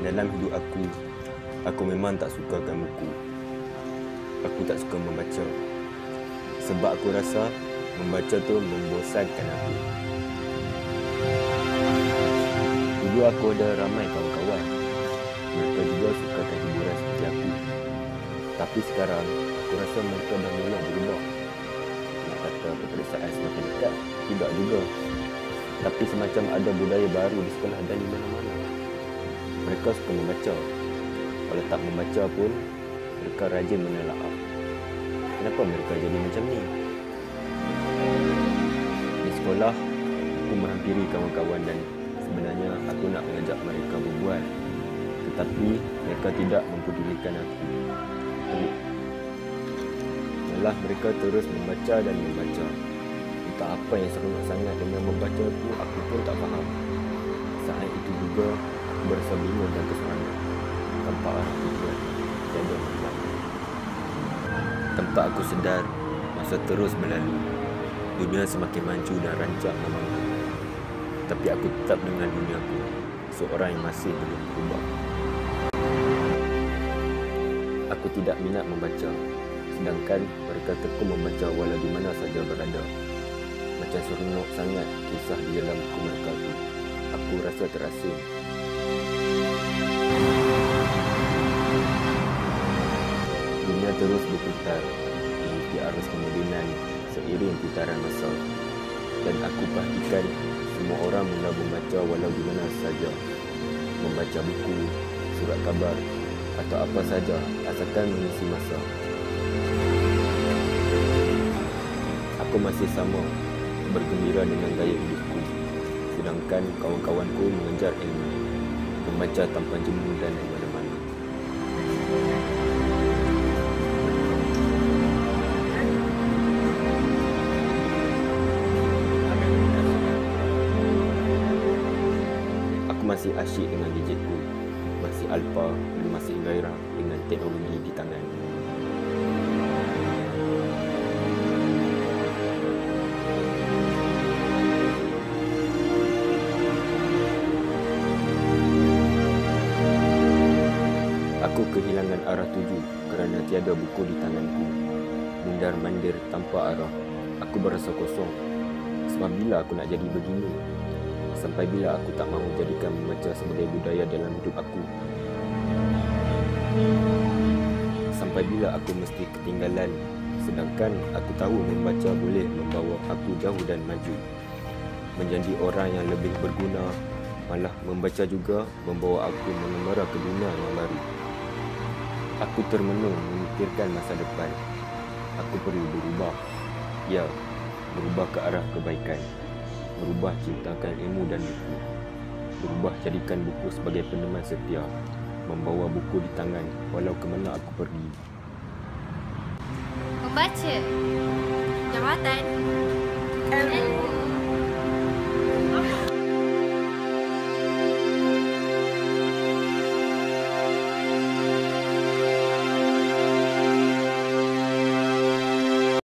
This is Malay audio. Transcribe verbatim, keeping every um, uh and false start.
Dalam hidup aku, aku memang tak sukakan buku. Aku tak suka membaca. Sebab aku rasa membaca tu membosankan aku. Dulu aku ada ramai kawan-kawan. Mereka juga sukakan hiburan seperti aku. Tapi sekarang, aku rasa mereka dah mula berubah. Nak kata peperiksaan semakin dekat? Tidak juga. Tapi semacam ada budaya baru di sekolah dan di mana-mana. Mereka suka membaca. Kalau tak membaca pun, mereka rajin menelaah. Kenapa mereka jadi macam ni? Di sekolah, aku menghampiri kawan-kawan dan sebenarnya aku nak mengajak mereka berbual. Tetapi mereka tidak mempedulikan aku. Malah mereka terus membaca dan membaca. Entah apa yang seronok sangat dengan membaca itu, aku pun tak faham. Saat itu juga, aku berasa bingung dan keserangan. Tanpa arah tujuan, tiada manfaat. Tanpa aku sedar, masa terus berlalu. Dunia semakin maju dan rancak memangku. Tapi aku tetap dengan duniaku, seorang yang masih belum berubah. Aku tidak minat membaca, sedangkan mereka tekun membaca walau di mana saja berada. Macam seronok sangat kisah di dalam buku mereka itu. Aku rasa terasing. Dunia terus berputar mengikuti arus kemodenan seiring putaran masa. Dan aku pastikan semua orang mula membaca walau di mana saja. Membaca buku, surat khabar atau apa saja asalkan mengisi masa. Aku masih sama bergembira dengan gaya hidupku, sedangkan kawan-kawanku mengejar ilmu, membaca tanpa jemu dan di mana-mana. Aku masih asyik dengan gadgetku, masih alpa dan masih gairah dengan teknologi di tangan. Aku kehilangan arah tuju kerana tiada buku di tanganku. Mundar-mandir tanpa arah. Aku berasa kosong. Sebab bila aku nak jadi begini? Sampai bila aku tak mahu jadikan membaca sebagai budaya dalam hidup aku? Sampai bila aku mesti ketinggalan? Sedangkan aku tahu membaca boleh membawa aku jauh dan maju. Menjadi orang yang lebih berguna. Malah membaca juga membawa aku mengembara ke dunia yang baru. Aku termenung memikirkan masa depan. Aku perlu berubah. Ya, berubah ke arah kebaikan. Berubah cintakan ilmu dan buku. Berubah jadikan buku sebagai peneman setia. Membawa buku di tangan walau ke mana aku pergi. Membaca. Jawatan. Ilmu.